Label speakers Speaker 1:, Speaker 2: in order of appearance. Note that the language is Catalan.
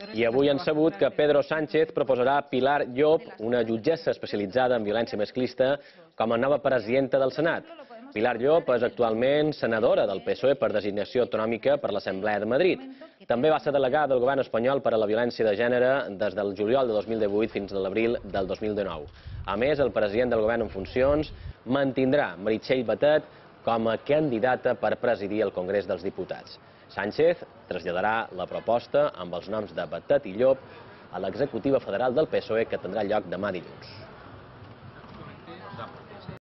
Speaker 1: I avui han sabut que Pedro Sánchez proposarà Pilar Llop, una jutgessa especialitzada en violència masclista, com a nova presidenta del Senat. Pilar Llop és actualment senadora del PSOE per designació autonòmica per l'Assemblea de Madrid. També va ser delegada del govern espanyol per a la violència de gènere des del juliol de 2018 fins a l'abril del 2019. A més, el president del govern en funcions mantindrà Meritxell Batet com a candidata per presidir el Congrés dels Diputats. Sánchez traslladarà la proposta amb els noms de Batet i Llop a l'executiva federal del PSOE que tindrà lloc demà dilluns.